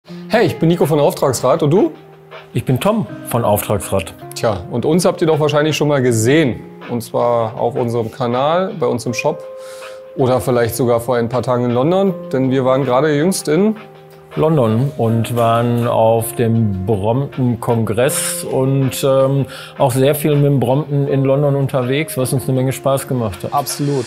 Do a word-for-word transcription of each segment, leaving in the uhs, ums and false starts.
Hey, ich bin Nico von Auftragsrad und du? Ich bin Tom von Auftragsrad. Tja, und uns habt ihr doch wahrscheinlich schon mal gesehen. Und zwar auf unserem Kanal, bei uns im Shop oder vielleicht sogar vor ein paar Tagen in London. Denn wir waren gerade jüngst in London und waren auf dem Brompton-Kongress und ähm, auch sehr viel mit dem Brompton in London unterwegs, was uns eine Menge Spaß gemacht hat. Absolut.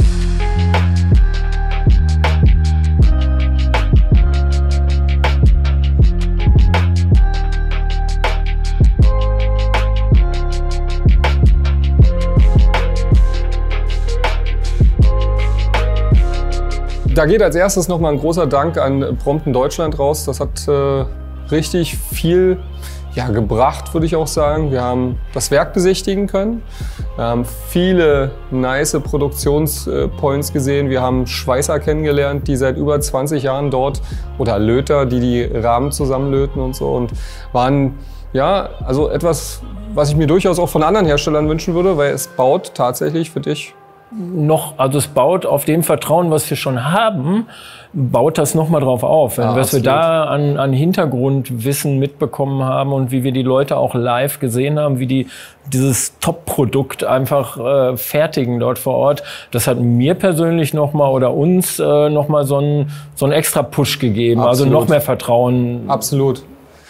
Da geht als erstes nochmal ein großer Dank an Brompton Deutschland raus. Das hat äh, richtig viel ja, gebracht, würde ich auch sagen. Wir haben das Werk besichtigen können. Wir haben viele nice Produktionspoints gesehen. Wir haben Schweißer kennengelernt, die seit über zwanzig Jahren dort, oder Löter, die die Rahmen zusammenlöten und so. Und waren ja, also etwas, was ich mir durchaus auch von anderen Herstellern wünschen würde, weil es baut tatsächlich für dich noch, also es baut auf dem Vertrauen, was wir schon haben, baut das noch mal drauf auf. Ja, was absolut. wir da an, an Hintergrundwissen mitbekommen haben und wie wir die Leute auch live gesehen haben, wie die dieses Top-Produkt einfach äh, fertigen dort vor Ort, das hat mir persönlich noch mal oder uns äh, noch mal so einen so einen extra Push gegeben, absolut. Also noch mehr Vertrauen. Absolut.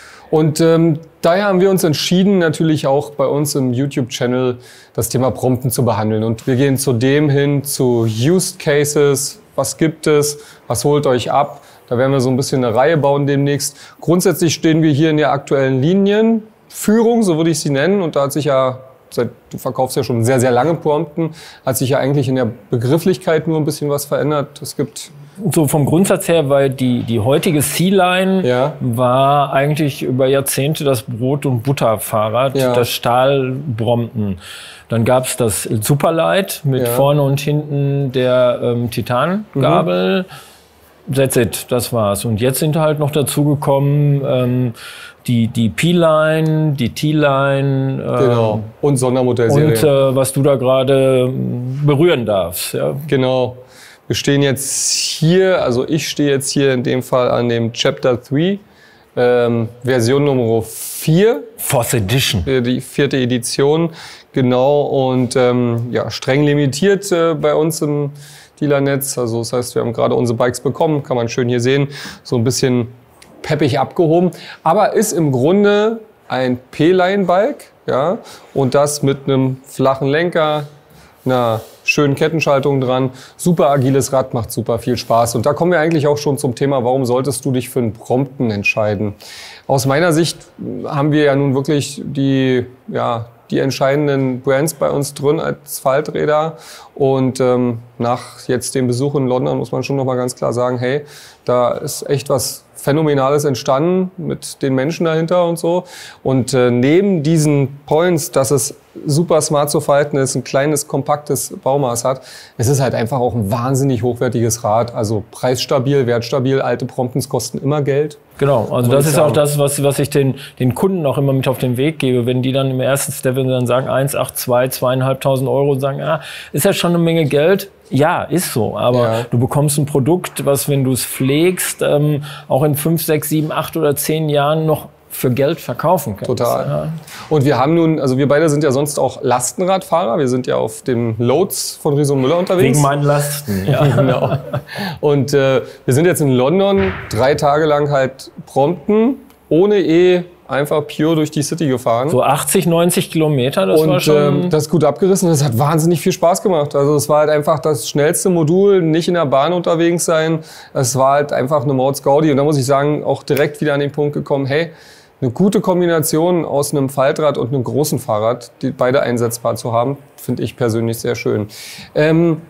Und ähm, daher haben wir uns entschieden, natürlich auch bei uns im YouTube-Channel das Thema Brompton zu behandeln. Und wir gehen zu dem hin, zu Used Cases. Was gibt es? Was holt euch ab? Da werden wir so ein bisschen eine Reihe bauen demnächst. Grundsätzlich stehen wir hier in der aktuellen Linienführung, so würde ich sie nennen. Und da hat sich ja, seit, du verkaufst ja schon sehr, sehr lange Brompton, hat sich ja eigentlich in der Begrifflichkeit nur ein bisschen was verändert. Es gibt so vom Grundsatz her, weil die, die heutige C-Line ja. war eigentlich über Jahrzehnte das Brot- und Butterfahrrad, ja. das Stahl-Brompton. Dann gab es das Superlight mit ja. vorne und hinten der ähm, Titangabel. Mhm. That's it, das war's. Und jetzt sind halt noch dazu gekommen ähm, die, die P-Line, die T-Line. Ähm, genau. Und Sondermodellserie. Und äh, was du da gerade berühren darfst. Ja. Genau. Wir stehen jetzt hier, also ich stehe jetzt hier in dem Fall an dem Chapter drei, ähm, Version Nummer vier. Fourth Edition. Die vierte Edition, genau. Und ähm, ja, streng limitiert äh, bei uns im Dealernetz. Also das heißt, wir haben gerade unsere Bikes bekommen, kann man schön hier sehen. So ein bisschen peppig abgehoben. Aber ist im Grunde ein P-Line-Bike, ja. Und das mit einem flachen Lenker, einer schönen Kettenschaltung dran, super agiles Rad, macht super viel Spaß. Und da kommen wir eigentlich auch schon zum Thema, warum solltest du dich für einen Brompton entscheiden? Aus meiner Sicht haben wir ja nun wirklich die, ja, die entscheidenden Brands bei uns drin als Falträder. Und ähm, nach jetzt dem Besuch in London muss man schon noch mal ganz klar sagen, hey, da ist echt was Phänomenales entstanden mit den Menschen dahinter und so. Und äh, neben diesen Points, dass es super smart zu falten ist, ein kleines, kompaktes Baumaß hat, es ist halt einfach auch ein wahnsinnig hochwertiges Rad. Also preisstabil, wertstabil, alte Bromptons kosten immer Geld. Genau, also das ist auch das, was, was ich den, den Kunden auch immer mit auf den Weg gebe. Wenn die dann im ersten Step dann sagen, eins, acht, zwei, zweieinhalbtausend Euro und sagen, ah, ist ja schon eine Menge Geld. Ja, ist so, aber ja. du bekommst ein Produkt, was, wenn du es pflegst, ähm, auch in fünf, sechs, sieben, acht oder zehn Jahren noch für Geld verkaufen kannst. Total. Ja. Und wir haben nun, also wir beide sind ja sonst auch Lastenradfahrer. Wir sind ja auf den Loads von Riso Müller unterwegs. Wegen meinen Lasten, ja. Genau. Und äh, wir sind jetzt in London drei Tage lang halt Brompton ohne E einfach pure durch die City gefahren. So achtzig, neunzig Kilometer, das und, war schon... Ähm, das ist gut abgerissen. Das hat wahnsinnig viel Spaß gemacht. Also es war halt einfach das schnellste Modul, nicht in der Bahn unterwegs sein. Es war halt einfach eine Mordsgaudi. Und da muss ich sagen, auch direkt wieder an den Punkt gekommen, hey, eine gute Kombination aus einem Faltrad und einem großen Fahrrad, die beide einsetzbar zu haben, finde ich persönlich sehr schön. Ähm,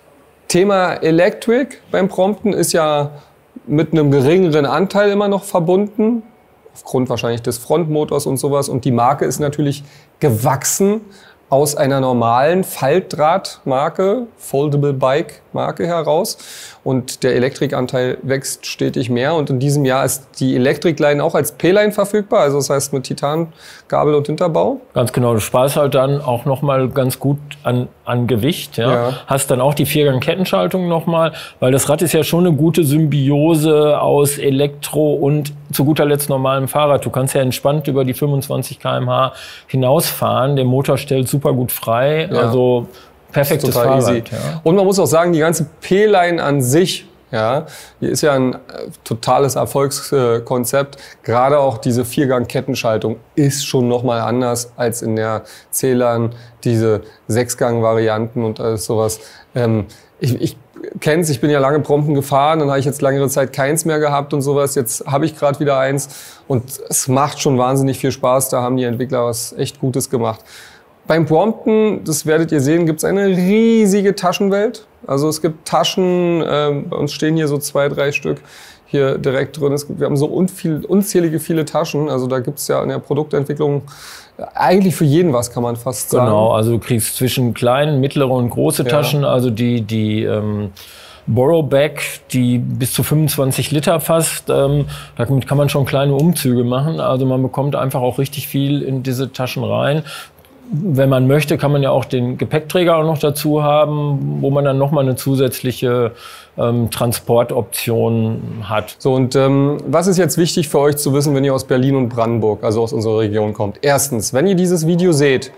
Thema Electric beim Brompton ist ja mit einem geringeren Anteil immer noch verbunden. Aufgrund wahrscheinlich des Frontmotors und sowas. Und die Marke ist natürlich gewachsen aus einer normalen Faltdrahtmarke, Foldable Bike, Marke heraus. Und der Elektrikanteil wächst stetig mehr. Und in diesem Jahr ist die Elektrik-Line auch als P-Line verfügbar. Also das heißt mit Titan-Gabel und Hinterbau. Ganz genau. Du sparst halt dann auch nochmal ganz gut an, an Gewicht. Ja? Ja. Hast dann auch die Viergang-Kettenschaltung nochmal. Weil das Rad ist ja schon eine gute Symbiose aus Elektro und zu guter Letzt normalem Fahrrad. Du kannst ja entspannt über die fünfundzwanzig Kilometer pro Stunde hinausfahren. Der Motor stellt super gut frei. Ja. Also perfektes total Fahrrad. Easy. Ja. Und man muss auch sagen, die ganze P-Line an sich, ja, die ist ja ein äh, totales Erfolgskonzept. Äh, Gerade auch diese Viergang-Kettenschaltung ist schon nochmal anders als in der C-Line, diese Sechsgang-Varianten und alles sowas. Ähm, ich ich kenne es, ich bin ja lange Brompton gefahren, dann habe ich jetzt längere Zeit keins mehr gehabt und sowas. Jetzt habe ich gerade wieder eins und es macht schon wahnsinnig viel Spaß. Da haben die Entwickler was echt Gutes gemacht. Beim Brompton, das werdet ihr sehen, gibt es eine riesige Taschenwelt. Also es gibt Taschen, äh, bei uns stehen hier so zwei, drei Stück hier direkt drin. Es gibt, wir haben so unviel, unzählige viele Taschen. Also da gibt es ja in der Produktentwicklung eigentlich für jeden was, kann man fast sagen. Genau, also du kriegst zwischen kleinen, mittlere und große Taschen, ja. Also die, die ähm, Borrow-Bag, die bis zu fünfundzwanzig Liter fasst. Ähm, damit kann man schon kleine Umzüge machen. Also man bekommt einfach auch richtig viel in diese Taschen rein. Wenn man möchte, kann man ja auch den Gepäckträger auch noch dazu haben, wo man dann nochmal eine zusätzliche ähm, Transportoption hat. So, und ähm, was ist jetzt wichtig für euch zu wissen, wenn ihr aus Berlin und Brandenburg, also aus unserer Region kommt? Erstens, wenn ihr dieses Video seht,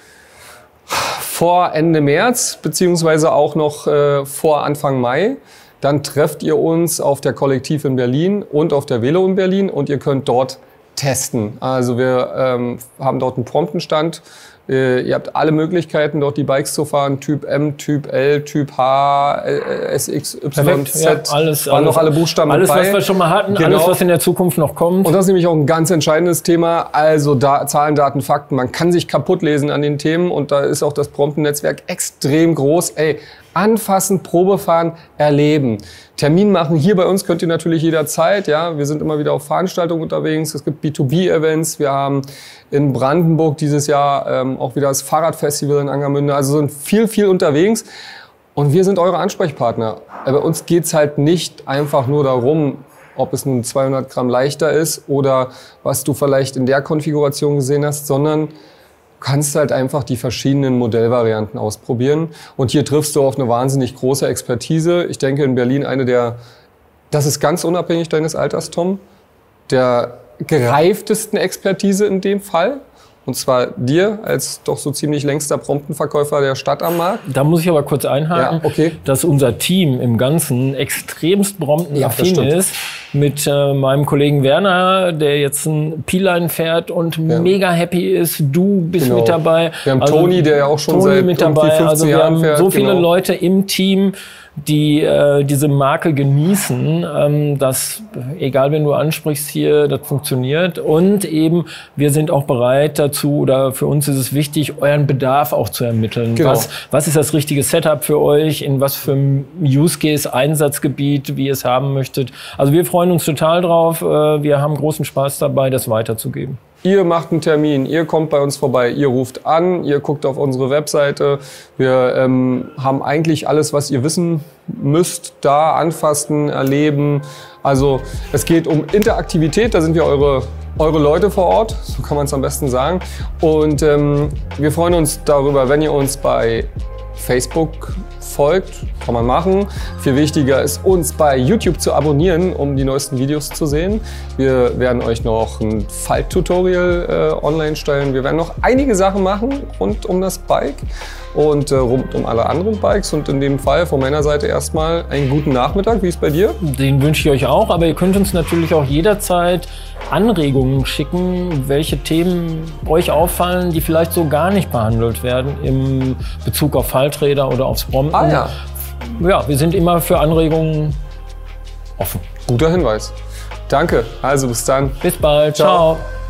vor Ende März, beziehungsweise auch noch äh, vor Anfang Mai, dann trefft ihr uns auf der Kollektiv in Berlin und auf der Velo in Berlin und ihr könnt dort testen. Also wir ähm, haben dort einen Brompton-Stand. Äh, ihr habt alle Möglichkeiten, dort die Bikes zu fahren. Typ M, Typ L, Typ H, S X, Y, Z. Ja, alles, waren alles, noch alle Buchstaben alles, dabei. was wir schon mal hatten, Genau. Alles, was in der Zukunft noch kommt. Und das ist nämlich auch ein ganz entscheidendes Thema. Also da, Zahlen, Daten, Fakten. Man kann sich kaputt lesen an den Themen. Und da ist auch das Brompton-Netzwerk extrem groß. Ey, anfassen, Probe fahren, erleben. Termin machen. Hier bei uns könnt ihr natürlich jederzeit. Ja, wir sind immer wieder auf Veranstaltungen unterwegs. Es gibt B zwei B-Events. Wir haben in Brandenburg dieses Jahr ähm, auch wieder das Fahrradfestival in Angermünde. Also sind viel, viel unterwegs. Und wir sind eure Ansprechpartner. Bei uns geht's halt nicht einfach nur darum, ob es nun zweihundert Gramm leichter ist oder was du vielleicht in der Konfiguration gesehen hast, sondern kannst halt einfach die verschiedenen Modellvarianten ausprobieren. Und hier triffst du auf eine wahnsinnig große Expertise. Ich denke in Berlin eine der, das ist ganz unabhängig deines Alters, Tom, der gereiftesten Expertise in dem Fall. Und zwar dir als doch so ziemlich längster Brompton-Verkäufer der Stadt am Markt. Da muss ich aber kurz einhaken, ja, okay. dass unser Team im Ganzen extremst Brompton-affin ja, ist. Mit äh, meinem Kollegen Werner, der jetzt ein P-Line fährt und ja. mega happy ist. Du bist genau. mit dabei. Wir haben also, Toni, der ja auch schon Toni seit mit dabei. fünfzehn also wir Jahren haben fährt. so viele genau. Leute im Team, die äh, diese Marke genießen, ähm, dass, egal wen du ansprichst hier, das funktioniert. Und eben, wir sind auch bereit dazu, oder für uns ist es wichtig, euren Bedarf auch zu ermitteln. Genau. Was, was ist das richtige Setup für euch? In was für einem Use Case, Einsatzgebiet, wie ihr es haben möchtet? Also wir freuen uns total drauf. Äh, wir haben großen Spaß dabei, das weiterzugeben. Ihr macht einen Termin, ihr kommt bei uns vorbei, ihr ruft an, ihr guckt auf unsere Webseite. Wir ähm, haben eigentlich alles, was ihr wissen müsst, da anfassen, erleben. Also es geht um Interaktivität, da sind wir eure, eure Leute vor Ort, so kann man es am besten sagen. Und ähm, wir freuen uns darüber, wenn ihr uns bei Facebook folgt, kann man machen. Viel wichtiger ist, uns bei YouTube zu abonnieren, um die neuesten Videos zu sehen. Wir werden euch noch ein Falttutorial äh, online stellen. Wir werden noch einige Sachen machen rund um das Bike und äh, rund um alle anderen Bikes. Und in dem Fall von meiner Seite erstmal einen guten Nachmittag. Wie ist es bei dir? Den wünsche ich euch auch, aber ihr könnt uns natürlich auch jederzeit Anregungen schicken, welche Themen euch auffallen, die vielleicht so gar nicht behandelt werden im Bezug auf Falträder oder aufs Brompton. Ah, ja. Ja, wir sind immer für Anregungen offen. Guter Hinweis. Danke. Also bis dann. Bis bald. Ciao. Ciao.